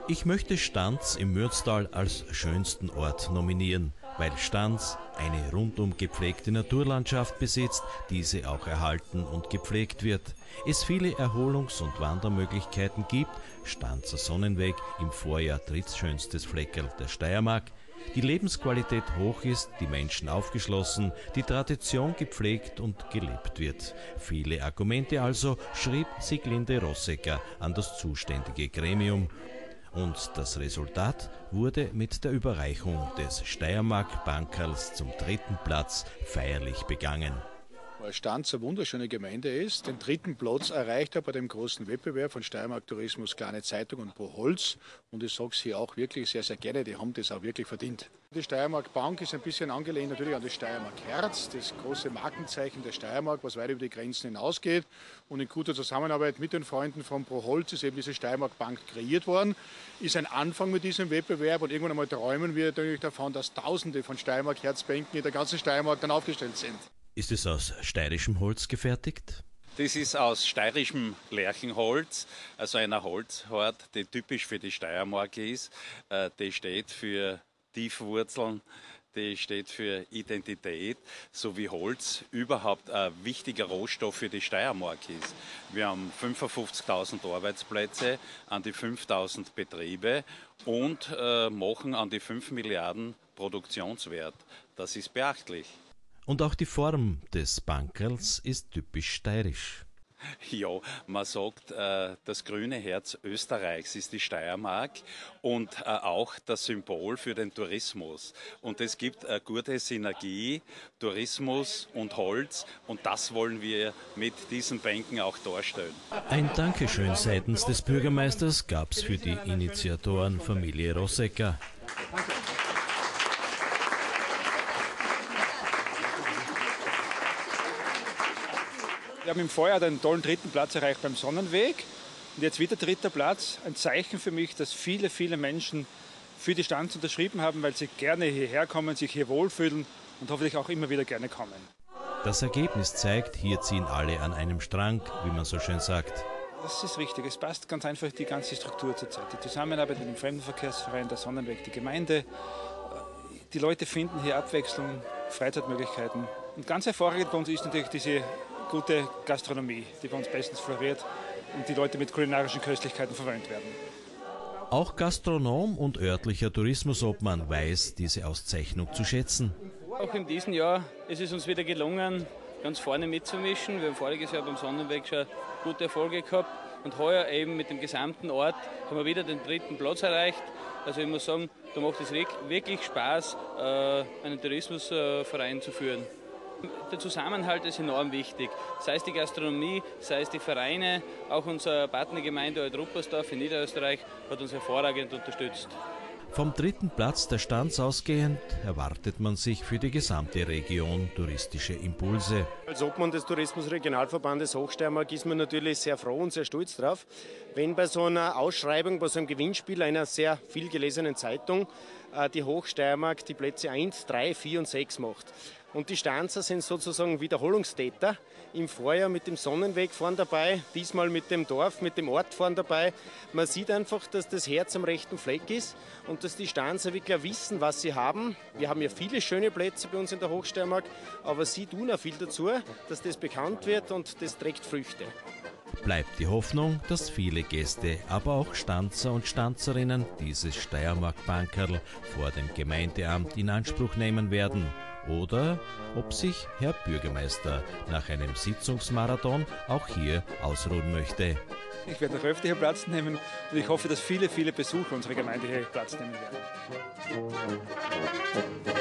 Ich möchte Stans im Mürztal als schönsten Ort nominieren, weil Stans eine rundum gepflegte Naturlandschaft besitzt, diese auch erhalten und gepflegt wird. Es viele Erholungs- und Wandermöglichkeiten gibt, Stanzer Sonnenweg im Vorjahr drittschönstes Fleckerl der Steiermark, die Lebensqualität hoch ist, die Menschen aufgeschlossen, die Tradition gepflegt und gelebt wird. Viele Argumente also, schrieb Sieglinde Rosegger an das zuständige Gremium. Und das Resultat wurde mit der Überreichung des Steiermark-Bankerls zum 3. Platz feierlich begangen. Weil Stans eine wunderschöne Gemeinde ist, den 3. Platz erreicht er bei dem großen Wettbewerb von Steiermark Tourismus, Kleine Zeitung und Pro Holz. Und ich sage es hier auch wirklich sehr, sehr gerne, die haben das auch wirklich verdient. Die Steiermark Bank ist ein bisschen angelehnt natürlich an das Steiermark Herz, das große Markenzeichen der Steiermark, was weit über die Grenzen hinausgeht. Und in guter Zusammenarbeit mit den Freunden von Pro Holz ist eben diese Steiermark Bank kreiert worden. Ist ein Anfang mit diesem Wettbewerb und irgendwann einmal träumen wir natürlich davon, dass Tausende von Steiermark Herzbänken in der ganzen Steiermark dann aufgestellt sind. Ist es aus steirischem Holz gefertigt? Das ist aus steirischem Lärchenholz, also einer Holzhort, die typisch für die Steiermark ist. Die steht für Tiefwurzeln, die steht für Identität, so wie Holz überhaupt ein wichtiger Rohstoff für die Steiermark ist. Wir haben 55.000 Arbeitsplätze an die 5.000 Betriebe und machen an die 5 Milliarden Produktionswert. Das ist beachtlich. Und auch die Form des Bankerls ist typisch steirisch. Ja, man sagt, das grüne Herz Österreichs ist die Steiermark und auch das Symbol für den Tourismus. Und es gibt eine gute Synergie, Tourismus und Holz, und das wollen wir mit diesen Bänken auch darstellen. Ein Dankeschön seitens des Bürgermeisters gab es für die Initiatoren Familie Rosegger. Wir haben im Vorjahr den tollen 3. Platz erreicht beim Sonnenweg und jetzt wieder 3. Platz. Ein Zeichen für mich, dass viele, viele Menschen für die Stans unterschrieben haben, weil sie gerne hierher kommen, sich hier wohlfühlen und hoffentlich auch immer wieder gerne kommen. Das Ergebnis zeigt, hier ziehen alle an einem Strang, wie man so schön sagt. Das ist richtig, es passt ganz einfach die ganze Struktur zurzeit. Die Zusammenarbeit mit dem Fremdenverkehrsverein, der Sonnenweg, die Gemeinde. Die Leute finden hier Abwechslung, Freizeitmöglichkeiten. Und ganz hervorragend bei uns ist natürlich diese gute Gastronomie, die bei uns bestens floriert und die Leute mit kulinarischen Köstlichkeiten verwöhnt werden. Auch Gastronom und örtlicher Tourismusobmann weiß diese Auszeichnung zu schätzen. Auch in diesem Jahr ist es uns wieder gelungen, ganz vorne mitzumischen. Wir haben voriges Jahr beim Sonnenweg schon gute Erfolge gehabt und heuer eben mit dem gesamten Ort haben wir wieder den 3. Platz erreicht. Also ich muss sagen, da macht es wirklich Spaß, einen Tourismusverein zu führen. Der Zusammenhalt ist enorm wichtig, sei es die Gastronomie, sei es die Vereine, auch unsere Partnergemeinde Alt-Ruppersdorf in Niederösterreich hat uns hervorragend unterstützt. Vom 3. Platz der Stans ausgehend erwartet man sich für die gesamte Region touristische Impulse. Als Obmann des Tourismusregionalverbandes Hochsteiermark ist man natürlich sehr froh und sehr stolz drauf, wenn bei so einer Ausschreibung, bei so einem Gewinnspiel einer sehr viel gelesenen Zeitung die Hochsteiermark die Plätze 1, 3, 4 und 6 macht. Und die Stanzer sind sozusagen Wiederholungstäter. Im Vorjahr mit dem Sonnenweg vorn dabei, diesmal mit dem Dorf, mit dem Ort vorn dabei. Man sieht einfach, dass das Herz am rechten Fleck ist und dass die Stanzer wirklich wissen, was sie haben. Wir haben ja viele schöne Plätze bei uns in der Hochsteiermark, aber sie tun auch viel dazu, dass das bekannt wird und das trägt Früchte. Bleibt die Hoffnung, dass viele Gäste, aber auch Stanzer und Stanzerinnen dieses Steiermark-Bankerl vor dem Gemeindeamt in Anspruch nehmen werden. Oder ob sich Herr Bürgermeister nach einem Sitzungsmarathon auch hier ausruhen möchte. Ich werde noch öfter hier Platz nehmen und ich hoffe, dass viele, viele Besucher unserer Gemeinde hier Platz nehmen werden.